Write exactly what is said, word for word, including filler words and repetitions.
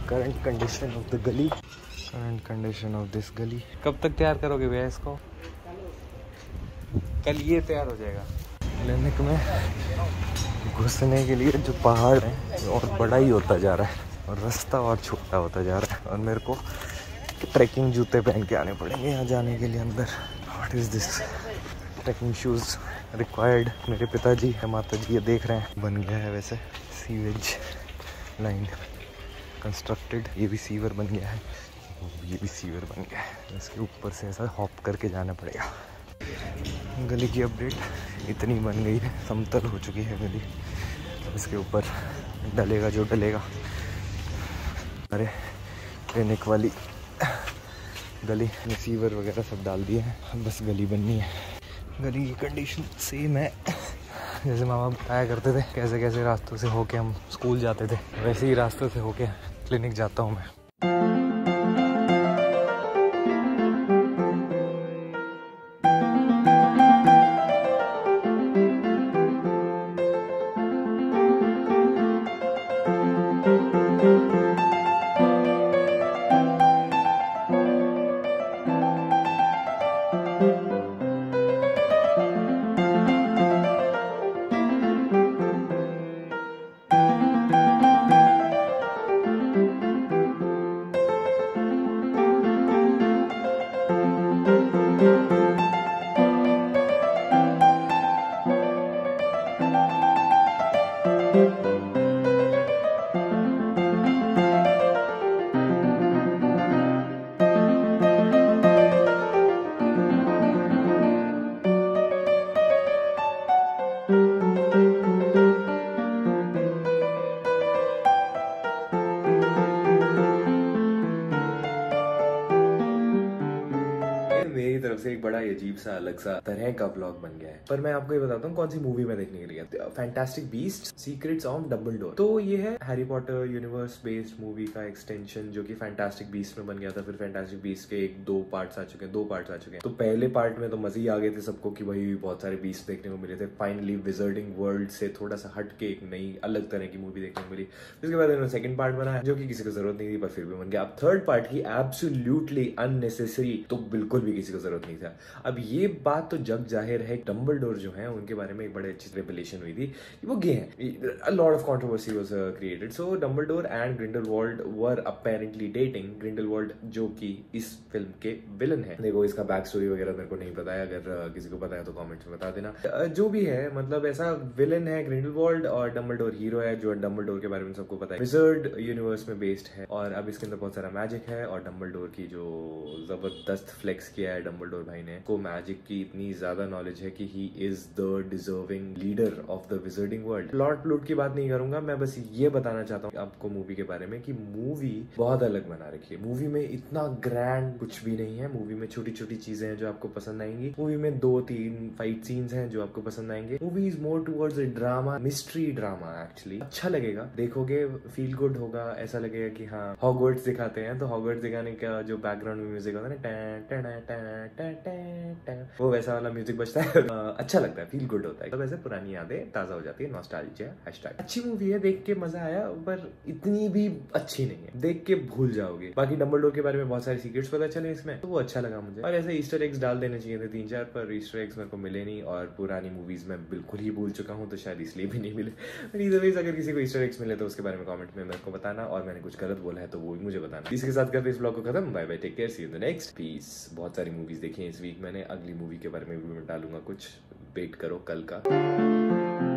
Current condition of the गली, current condition of this गली। कब तक तैयार करोगे भैया इसको? कल ये तैयार हो जाएगा। क्लिनिक में घुसने के लिए जो पहाड़ है और बड़ा ही होता जा रहा है और रास्ता और छोटा होता जा रहा है और मेरे को ट्रैकिंग जूते पहन के आने पड़ेंगे यहाँ जाने के लिए अंदर। What is this? Trekking shoes required. मेरे पिताजी है, माता जी ये देख रहे हैं। बन गया है वैसे सीवेज लाइन कंस्ट्रक्टेड। ये भी सीवर बन गया है, ये भी सीवर बन गया है। इसके ऊपर से ऐसा हॉप करके जाना पड़ेगा। गली की अपडेट इतनी बन गई है, समतल हो चुकी है गली। इसके ऊपर डलेगा जो डलेगा। अरे क्लिनिक वाली गली में सीवर वगैरह सब डाल दिए हैं, बस गली बननी है। गली की कंडीशन सेम है जैसे मामा बताया करते थे, कैसे कैसे रास्तों से होके हम स्कूल जाते थे, वैसे ही रास्तों से होके क्लिनिक जाता हूँ मैं। मेरी तरफ से एक बड़ा अजीब सा अलग सा तरह का ब्लॉग बन गया है, पर मैं आपको ये बताता हूँ कौन सी मूवी में देखने के लिए। Fantastic beast secrets of Dumbledore. तो ये है Harry Potter universe based movie का एक्सटेंशन जो कि फैंटास्टिक बीस्ट में बन गया था। फिर फैंटास्टिक बीस्ट के एक दो पार्ट्स आ चुके हैं, दो पार्ट्स आ चुके हैं। तो पहले पार्ट में तो मजे ही आ गए थे सबको कि भाई बहुत सारे बीस्ट देखने को मिले थे। फाइनली विजर्डिंग वर्ल्ड से थोड़ा सा हट के एक नई अलग तरह की मूवी देखने को मिली। उसके बाद इन्होंने सेकंड पार्ट बनाया जो कि किसी को जरूरत नहीं थी, पर फिर भी बन गया। अब थर्ड पार्ट की एब्सोल्युटली अननेसेसरी, तो बिल्कुल भी किसी को जरूरत नहीं था। अब ये बात तो जग जाहिर है, डंबलडोर जो है उनके बारे में एक बड़े अच्छी रेवलेशन हुई थी कि वो गे हैं। A lot of controversy was created. So Dumbledore and Grindelwald were apparently dating. Grindelwald जो कि इस फिल्म के विलन है। देखो इसका बैक स्टोरी वगैरह मेरे को नहीं पता है, अगर uh, किसी को पता है तो कमेंट्स में बता देना। uh, जो भी है, मतलब ऐसा विलन है ग्रिंडलवाल्ड और डंबलडोर हीरो है, जो डंबलडोर के बारे में सबको पता है। विजर्ड यूनिवर्स में बेस्ड है और अब इसके अंदर बहुत सारा मैजिक है। और डंबलडोर की जो जबरदस्त फ्लेक्स किया है डंबलडोर भाई ने, को मैजिक की इतनी ज्यादा नॉलेज है कि he is the deserving leader of the wizarding world. Plot plot की बात नहीं करूंगा, मैं बस ये बताना चाहता हूँ आपको मूवी के बारे में कि मूवी बहुत अलग बना रखी है। मूवी में इतना ग्रैंड कुछ भी नहीं है। मूवी में छोटी छोटी चीजें हैं जो आपको पसंद आएंगी। मूवी में दो तीन फाइट सीन्स हैं जो आपको पसंद आएंगे। Movie is more towards drama, mystery drama. Actually अच्छा लगेगा, देखोगे फील गुड होगा, ऐसा लगेगा कि हाँ हॉगवर्ट्स दिखाते हैं। तो हॉगवर्ट्स दिखाने का जो बैकग्राउंड में म्यूजिक होता है ना, वो वैसा वाला म्यूजिक बजता है। अच्छा लगता है, फील गुड होता है। तो वैसे पुरानी यादें ताजा हो जाती है। Nostalgia hashtag. अच्छी मूवी है, देख के मजा आया, पर इतनी भी अच्छी नहीं है, देख के भूल जाओगे। बाकी डंबलडोर के बारे में बहुत सारे सीक्रेट्स पता चले इसमें, तो वो अच्छा लगा मुझे। और ऐसे ईस्टर एग्स डाल देने चाहिए थे तीन चार, पर ईस्टर एग्स मेरे को मिले नहीं और पुरानी मूवीज में बिल्कुल ही भूल चुका हूँ, तो शायद इसलिए भी नहीं मिले। अगर किसी को ईस्टर एग्स मिले तो उसके बारे में कमेंट में मेरे को बताना, और मैंने कुछ गलत बोला है तो वो भी मुझे बताना। इसके साथ करते इस ब्लॉग को खत्म। Bye bye, take care, see you in the next. Peace. बहुत सारी मूवीज देखी हैं इस वीक मैंने, अगली मूवी के बारे में भी मैं डालूंगा कुछ, वेट करो कल का।